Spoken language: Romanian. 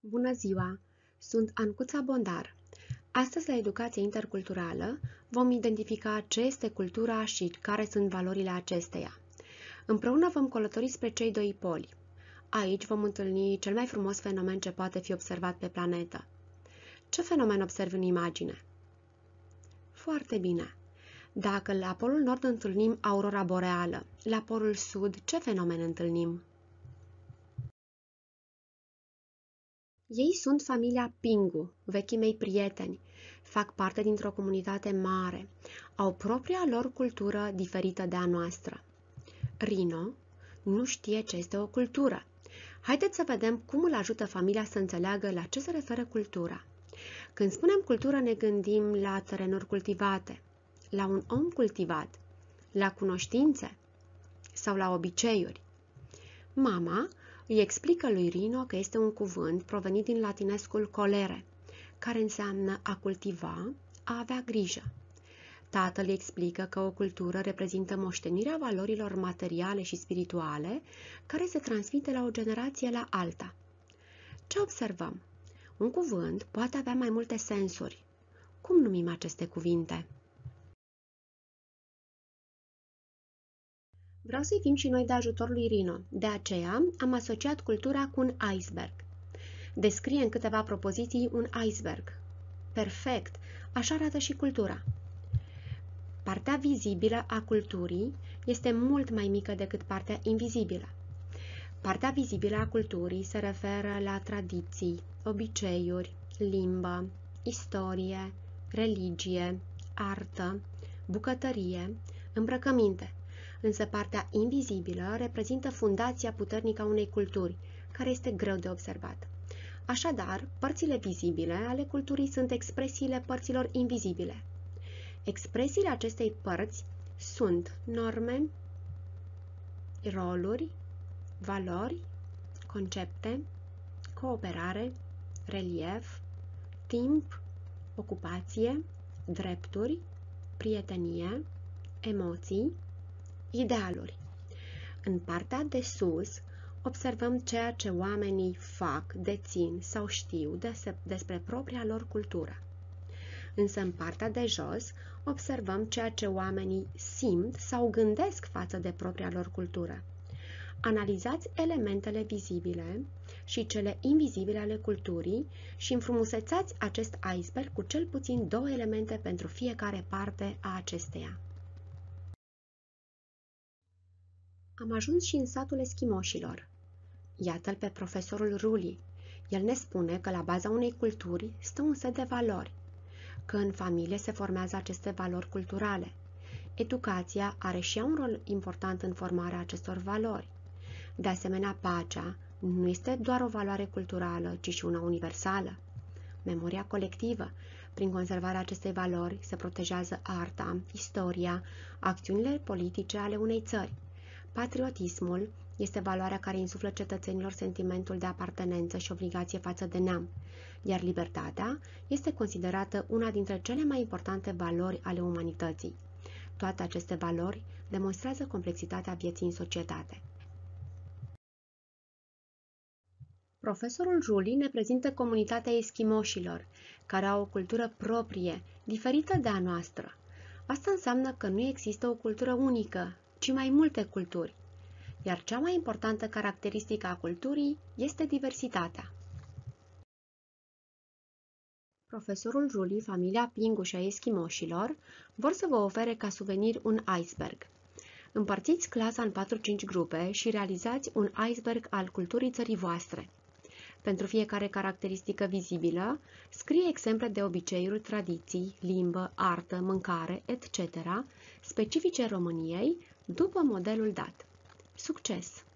Bună ziua! Sunt Ancuța Bondar. Astăzi, la Educație Interculturală, vom identifica ce este cultura și care sunt valorile acesteia. Împreună vom călători spre cei doi poli. Aici vom întâlni cel mai frumos fenomen ce poate fi observat pe planetă. Ce fenomen observi în imagine? Foarte bine! Dacă la polul nord întâlnim aurora boreală, la polul sud ce fenomen întâlnim? Ei sunt familia Pingu, vechii mei prieteni, fac parte dintr-o comunitate mare, au propria lor cultură diferită de a noastră. Rino nu știe ce este o cultură. Haideți să vedem cum îl ajută familia să înțeleagă la ce se referă cultura. Când spunem cultură, ne gândim la terenuri cultivate, la un om cultivat, la cunoștințe sau la obiceiuri. Mama îi explică lui Rino că este un cuvânt provenit din latinescul colere, care înseamnă a cultiva, a avea grijă. Tatăl îi explică că o cultură reprezintă moștenirea valorilor materiale și spirituale care se transmite la o generație la alta. Ce observăm? Un cuvânt poate avea mai multe sensuri. Cum numim aceste cuvinte? Vreau să-i fim și noi de ajutor lui Rino, de aceea am asociat cultura cu un iceberg. Descrie în câteva propoziții un iceberg. Perfect, așa arată și cultura. Partea vizibilă a culturii este mult mai mică decât partea invizibilă. Partea vizibilă a culturii se referă la tradiții, obiceiuri, limbă, istorie, religie, artă, bucătărie, îmbrăcăminte. Însă partea invizibilă reprezintă fundația puternică a unei culturi, care este greu de observat. Așadar, părțile vizibile ale culturii sunt expresiile părților invizibile. Expresiile acestei părți sunt norme, roluri, valori, concepte, cooperare, relief, timp, ocupație, drepturi, prietenie, emoții, idealuri. În partea de sus observăm ceea ce oamenii fac, dețin sau știu despre propria lor cultură. Însă în partea de jos observăm ceea ce oamenii simt sau gândesc față de propria lor cultură. Analizați elementele vizibile și cele invizibile ale culturii și înfrumusețați acest iceberg cu cel puțin 2 elemente pentru fiecare parte a acesteia. Am ajuns și în satul eschimoșilor. Iată-l pe profesorul Ruli. El ne spune că la baza unei culturi stă un set de valori, că în familie se formează aceste valori culturale. Educația are și ea un rol important în formarea acestor valori. De asemenea, pacea nu este doar o valoare culturală, ci și una universală. Memoria colectivă. Prin conservarea acestei valori se protejează arta, istoria, acțiunile politice ale unei țări. Patriotismul este valoarea care insuflă cetățenilor sentimentul de apartenență și obligație față de neam, iar libertatea este considerată una dintre cele mai importante valori ale umanității. Toate aceste valori demonstrează complexitatea vieții în societate. Profesorul Juli ne prezintă comunitatea eschimoșilor, care au o cultură proprie, diferită de a noastră. Asta înseamnă că nu există o cultură unică, ci mai multe culturi. Iar cea mai importantă caracteristică a culturii este diversitatea. Profesorul Juli, familia Pingu și a eschimoșilor vor să vă ofere ca suvenir un iceberg. Împărțiți clasa în 4-5 grupe și realizați un iceberg al culturii țării voastre. Pentru fiecare caracteristică vizibilă, scrie exemple de obiceiuri, tradiții, limbă, artă, mâncare, etc., specifice României, după modelul dat. Succes!